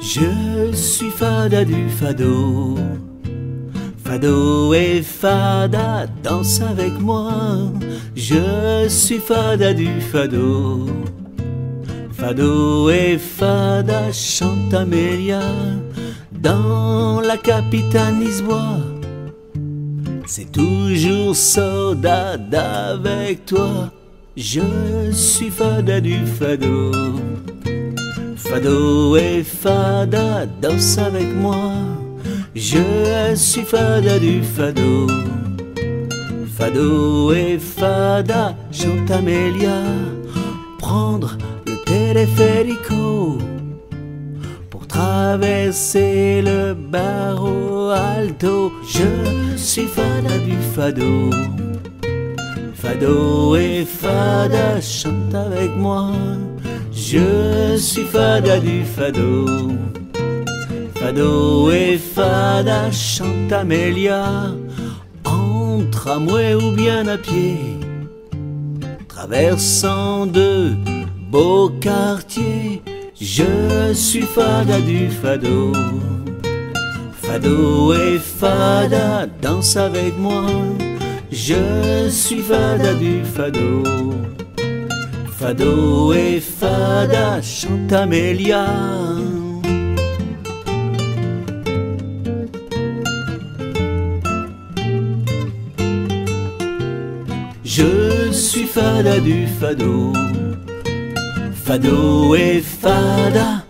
Je suis fada du fado. Fado et fada, danse avec moi. Je suis fada du fado. Fado et fada, chante Amélia. Dans la capitale niçoise, c'est toujours saudade avec toi. Je suis fada du fado. Fado et fada, danse avec moi. Je suis fada du fado. Fado et fada, chante Amélia. Prendre le téléphérico pour traverser le barreau alto. Je suis fada du fado. Fado et fada, chante avec moi. Je suis fada du fado. Fado et fada, chante Amélia. En tramway ou bien à pied, traversant de beaux quartiers. Je suis fada du fado. Fado et fada, danse avec moi. Je suis fada du fado. Fado et fada, chante Amélia. Je suis fada du fado. Fado et fada,